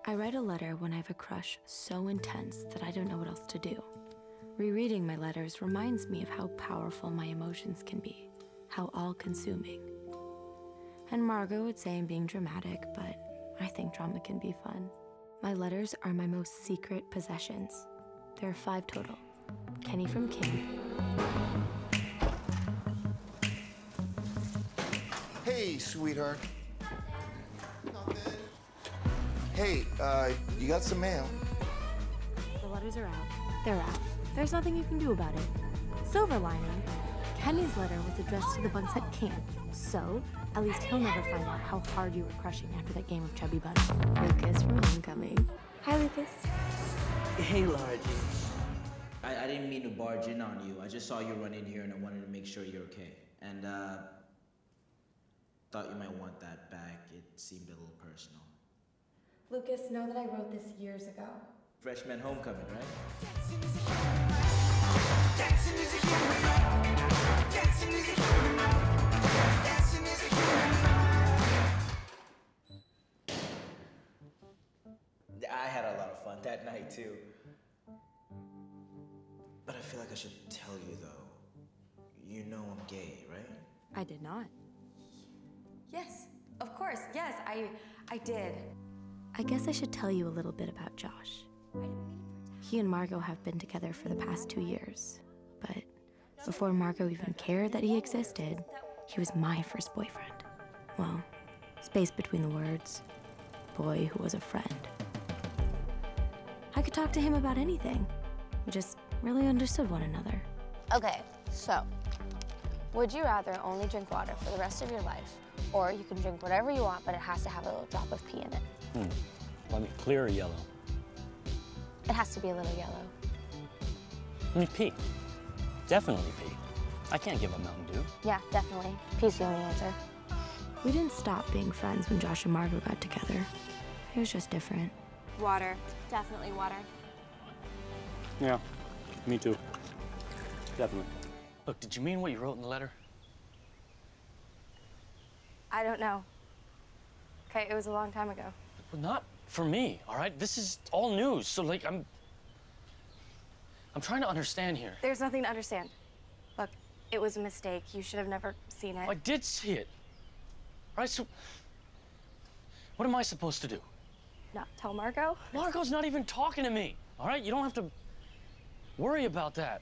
I write a letter when I have a crush so intense that I don't know what else to do. Rereading my letters reminds me of how powerful my emotions can be, how all-consuming. And Margot would say I'm being dramatic, but I think drama can be fun. My letters are my most secret possessions. There are 5 total. Kenny from King. Hey, sweetheart. Hey, you got some mail? The letters are out. They're out. There's nothing you can do about it. Silver lining, Kenny's letter was addressed to the bunks at camp, so at least he'll never find out how hard you were crushing after that game of Chubby Bunny. Lucas from Homecoming. Hi, Lucas. Hey, Lara Jean. I didn't mean to barge in on you. I just saw you run in here and I wanted to make sure you're okay. And, thought you might want that back. It seemed a little personal. Lucas, know that I wrote this years ago. Freshman homecoming, right? I had a lot of fun that night, too. But I feel like I should tell you, though. You know I'm gay, right? I did not. Yes, of course. Yes, I did. I guess I should tell you a little bit about Josh. He and Margot have been together for the past 2 years, but before Margot even cared that he existed, he was my first boyfriend. Well, space between the words, boy who was a friend. I could talk to him about anything. We just really understood one another. Okay, so, would you rather only drink water for the rest of your life, or you can drink whatever you want, but it has to have a little drop of pee in it? Well, I mean, clear or yellow? It has to be a little yellow. I mean, pee. Definitely pee. I can't give up Mountain Dew. Yeah, definitely. Pee's the only answer. We didn't stop being friends when Josh and Margot got together. It was just different. Water. Definitely water. Yeah, me too. Definitely. Look, did you mean what you wrote in the letter? I don't know. Okay, it was a long time ago. Well, not for me, all right? This is all news, so, like, I'm trying to understand here. There's nothing to understand. Look, it was a mistake. You should have never seen it. I did see it. All right, so what am I supposed to do? Not tell Margot? Margot's not even talking to me, all right? You don't have to worry about that.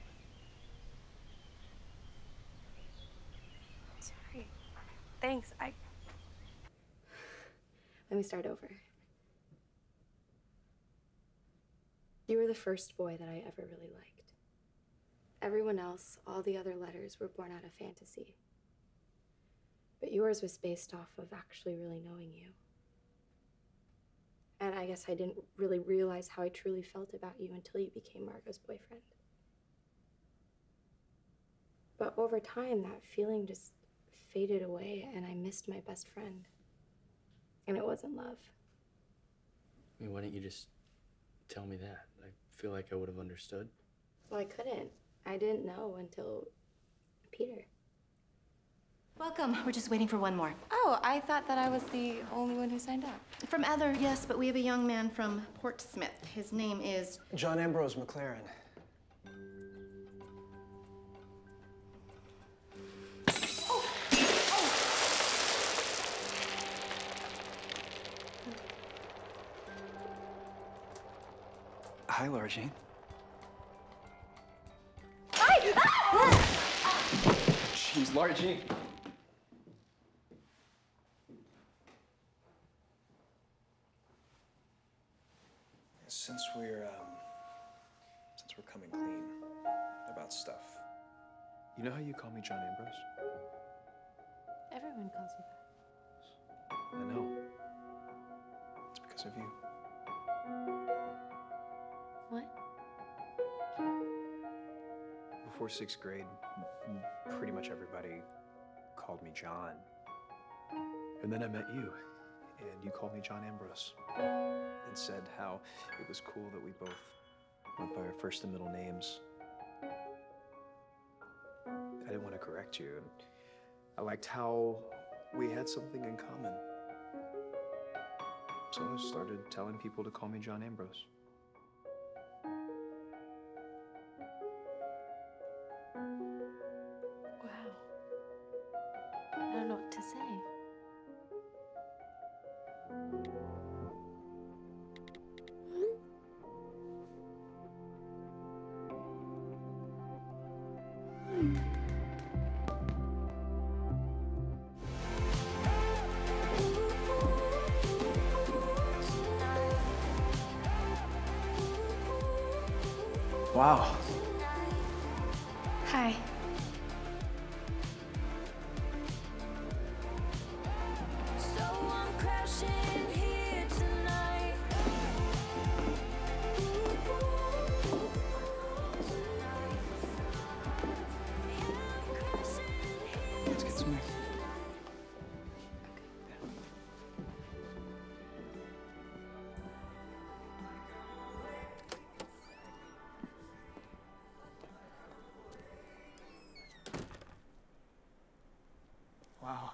Sorry. Thanks. Let me start over. You were the first boy that I ever really liked. Everyone else, all the other letters were born out of fantasy. But yours was based off of actually really knowing you. And I guess I didn't really realize how I truly felt about you until you became Margot's boyfriend. But over time, that feeling just faded away, and I missed my best friend. And it wasn't love. I mean, why didn't you just tell me that? I feel like I would have understood. Well, I couldn't. I didn't know until Peter. Welcome. We're just waiting for one more. Oh, I thought that I was the only one who signed up. From Ether, yes, but we have a young man from Portsmouth. His name is... John Ambrose McLaren. Hi, Lara Jean. Jeez, Lara Jean. Since we're coming clean about stuff, you know how you call me John Ambrose? Everyone calls you that. I know. It's because of you. What? Before 6th grade, pretty much everybody called me John. And then I met you, and you called me John Ambrose. And said how it was cool that we both went by our first and middle names. I didn't want to correct you, and I liked how we had something in common. So I started telling people to call me John Ambrose. Wow. I don't know what to say. Wow. Hi. Let's get some. Wow.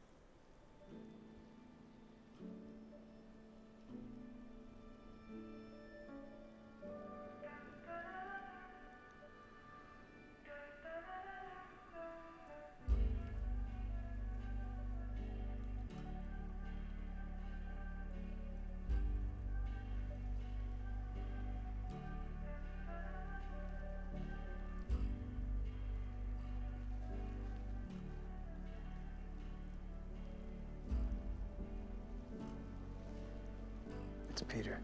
It's Peter.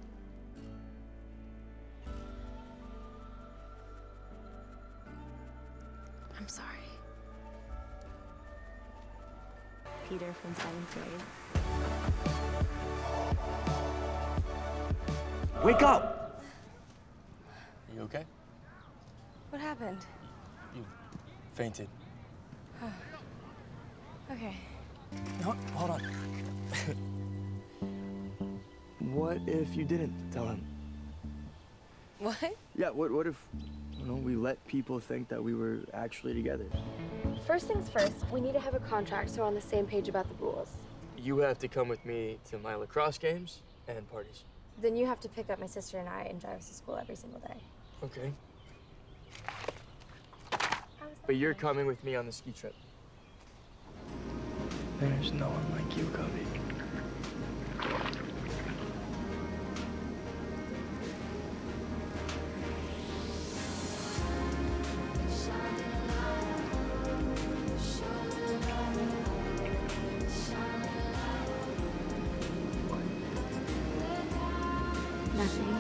I'm sorry. Peter from 7th grade. Wake up! Are you okay? What happened? You fainted. Okay. No, hold on. What if you didn't tell him? What? Yeah, what if, we let people think that we were actually together? First things first, we need to have a contract so we're on the same page about the rules. You have to come with me to my lacrosse games and parties. Then you have to pick up my sister and I and drive us to school every single day. Okay. But you're coming with me on the ski trip. There's no one like you, Cubby. Nothing.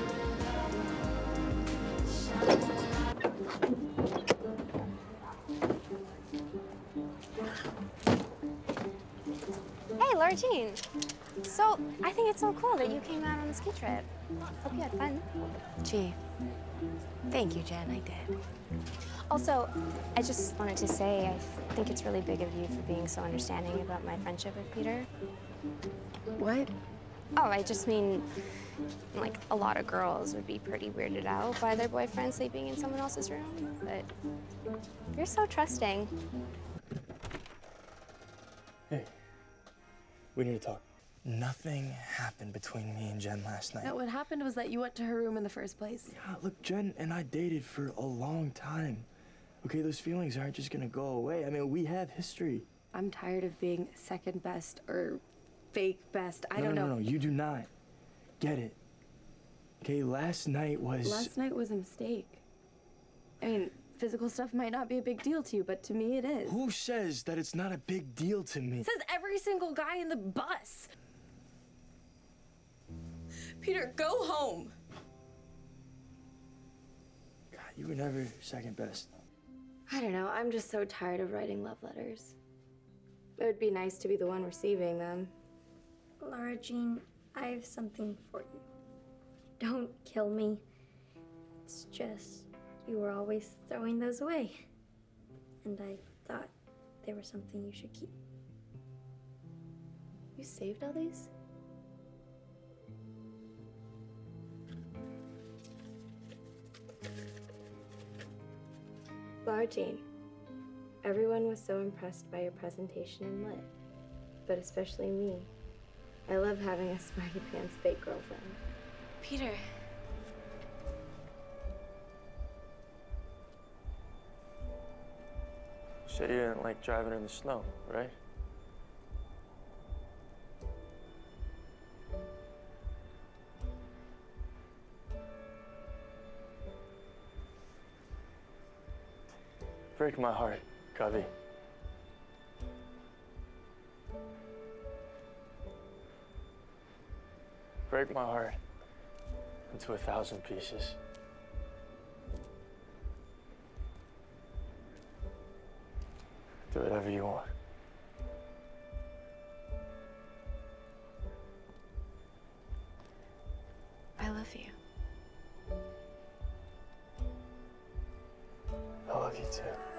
Hey, Lara Jean. So, I think it's so cool that you came out on the ski trip. Hope you had fun. Gee. Thank you, Jen. I did. Also, I just wanted to say I think it's really big of you for being so understanding about my friendship with Peter. What? Oh, I just mean, like, a lot of girls would be pretty weirded out by their boyfriend sleeping in someone else's room, but you're so trusting. Hey, we need to talk. Nothing happened between me and Jen last night. No, what happened was that you went to her room in the first place. Yeah, look, Jen and I dated for a long time. Okay, those feelings aren't just gonna go away. I mean, we have history. I'm tired of being second best or fake best. I don't know. No, you do not get it. Okay, last night was a mistake. I mean, physical stuff might not be a big deal to you, but to me it is. Who says that it's not a big deal to me? Says every single guy in the bus. Peter, go home. God, you were never second best. I don't know, I'm just so tired of writing love letters. It would be nice to be the one receiving them. Lara Jean, I have something for you. Don't kill me. It's just, you were always throwing those away. And I thought they were something you should keep. You saved all these? Lara Jean, everyone was so impressed by your presentation in Lit, but especially me. I love having a smarty pants fake girlfriend. Peter. You said you didn't like driving in the snow, right? Break my heart, Covey. Break my heart into 1,000 pieces. Do whatever you want. I love you. I love you too.